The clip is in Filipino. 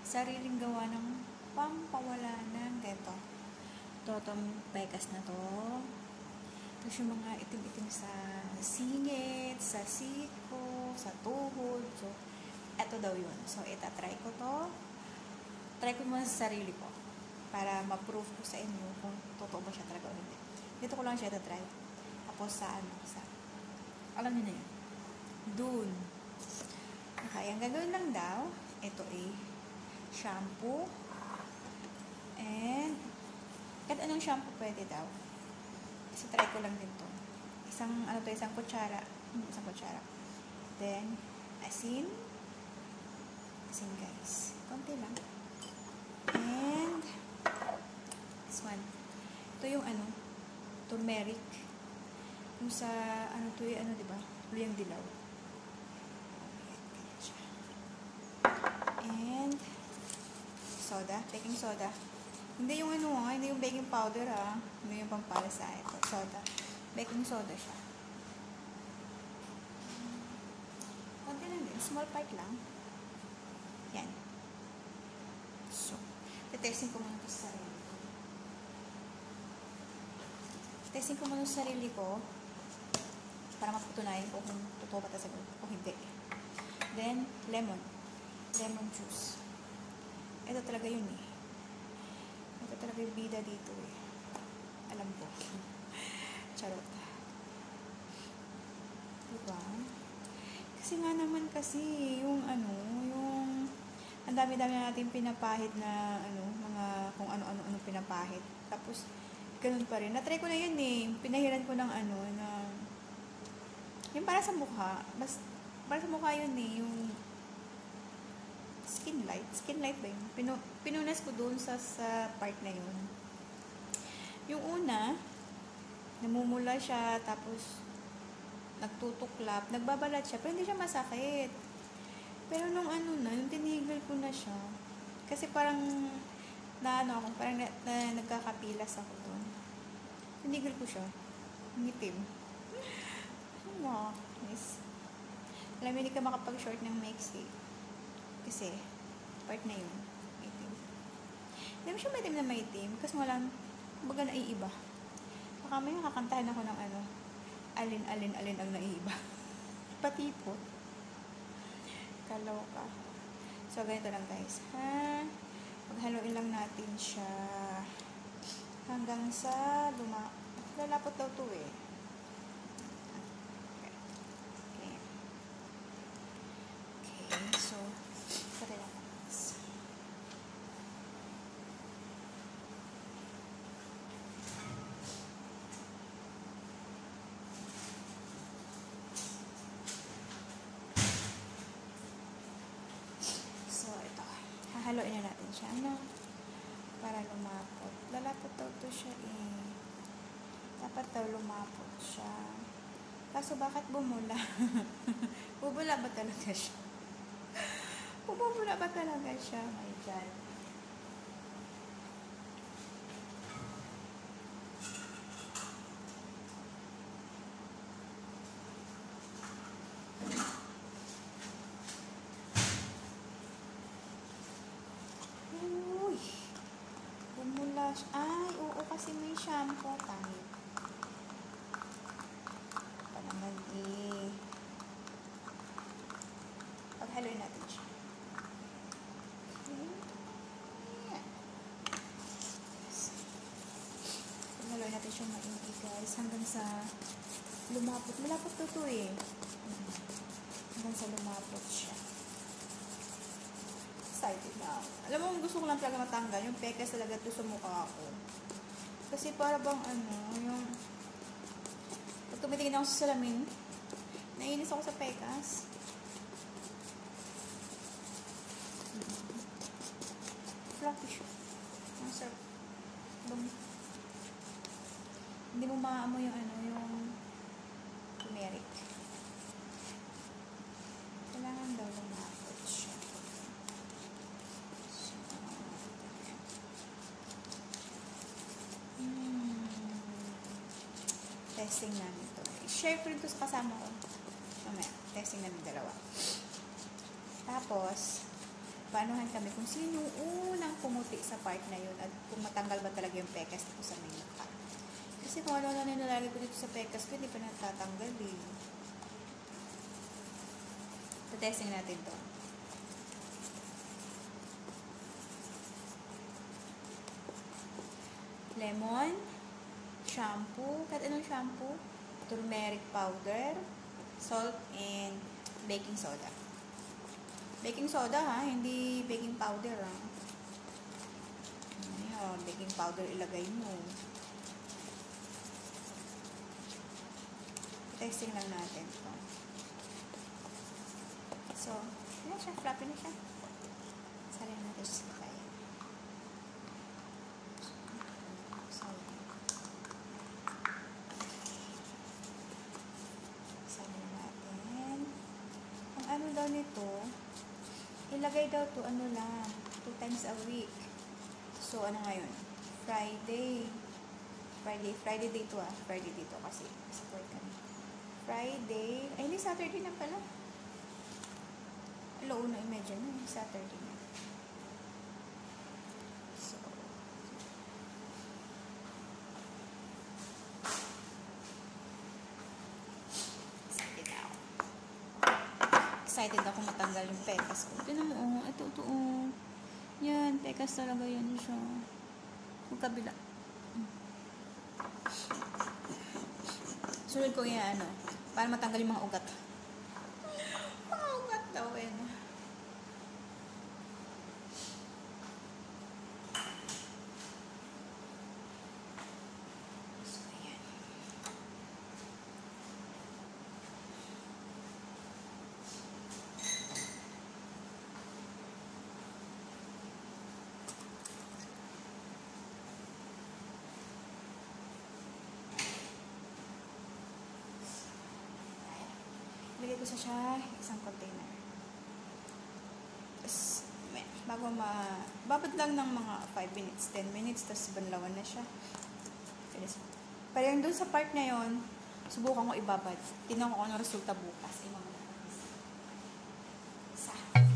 sariling gawa ng pampawala ng ganito. Itong pekas na to. Tapos yung mga itim-itim sa singit, sa siko, sa tuhod. So, eto daw yun. So, itatry ko to. Try ko muna sa sarili ko. Para ma-prove ko sa inyo kung totoo ba siya talaga o hindi. Dito ko lang siya itatry. Tapos sa alam niyo na yun. Dun. Okay, ang gagawin lang daw, ito shampoo. And, kahit anong shampoo pwede daw. Kasi try ko lang din to. Isang kutsara. Isang kutsara. Then, asin. Asin guys. Konti lang. And, this one. Ito yung turmeric. Yung sa, diba? Luyang dilaw. And, soda. Baking soda. Hindi yung hindi yung baking powder Hindi yung pampalasa. Ito, soda. Baking soda siya. Konti lang din. Small part lang. Yan. So, testing ko muna ito sa sarili ko. Testing ko muna sa sarili ko para mapatunayan ko kung totoo ba ito o hindi. Then, lemon. Lemon juice. Ito talaga yun Ito talaga yung bida dito Alam ko. Charot. Diba? Kasi nga naman yung ang dami-dami na natin pinapahid na mga kung ano-ano pinapahid. Tapos, ganun pa rin. Na-try ko na yun Pinahiran ko ng yung para sa mukha. Para sa mukha yun yung skin light ba yun? Pinunas ko doon sa part na yun. Yung una, namumula siya, tapos nagtutuklap, nagbabalat siya, pero hindi siya masakit. Pero nung yung tinigil ko na siya, kasi parang parang nagkakapilas ako doon. Tinigil ko siya. Ngitim. Nice. Alam mo, hindi ka makapag-short ng maiksi. Kasi, part na yun. Maitim. Hindi mo siya maitim na maitim. Kasi walang, baga naiiba. Baka may nakakantahan ako ng alin ang naiiba. Patipot. Kalaw ka. So, ganito lang guys. Maghaluin lang natin siya. Hanggang sa lalapot daw to Okay, so, pati lang. So, ito. Hahaluin na natin siya. Para lumapot. Lalapot daw to siya Dapat daw lumapot siya. Kaso bakit bumula? Bubula ba talaga siya? Bubula ba talaga siya? My God. Uy. Bumula siya. Ay, oo kasi may shampoo. Pangit. Panaman paghaluin natin siya. Paghaluin natin siya maigi guys. Hanggang sa lumapot. Malapot to hanggang sa lumapot siya. Excited na ako. Alam mo, gusto ko lang talaga matanggal. Yung pekas talaga to sa mukha ko. Kasi para bang yung pag tumitingin ako sa salamin, naiinis ako sa pekas. Fluffy siya. Ang sarap. Hindi mo maamoy yung turmeric. Kailangan daw lumapot siya. Testing namin ito. I-share ko rin ito sa kasama ko. Mamaya, testing namin dalawa. Tapos, Paanuhan kami kung sino unang pumuti sa part na yun at kung matanggal ba talaga yung pekas dito sa may mukha. Kasi kung ano na nilalagay ko dito sa pekas ko, hindi pa natatanggal eh. Testing natin to. Lemon, shampoo, kahit anong shampoo, turmeric powder, salt, and baking soda. Baking soda ha, hindi baking powder ha. Ayan, baking powder ilagay mo. Testing lang natin to. So, yan siya, fluffy na siya. Salin natin siya tayo. Ano daw nito, ilagay daw to ano lang, 2 times a week. So, ano ngayon? Friday dito ah. Friday dito kasi support kami. Friday, ay hindi, Saturday na pala. Hello, na-imagine na, Saturday na. So, excited ako matanggal yung pekas ko. Tignan mo, ito, yan, pekas talaga yan siya. Yung kabila. Sunod ko yan, para matanggal yung mga ugat. Mga ugat daw, Lagay ko sa siya isang container. Tapos, babad lang ng mga 5 minutes, 10 minutes, tapos banlawan na siya. Pero yung dun sa part na yon, subukan ko ibabad. Tingnan ko kung ano resulta bukas. Sa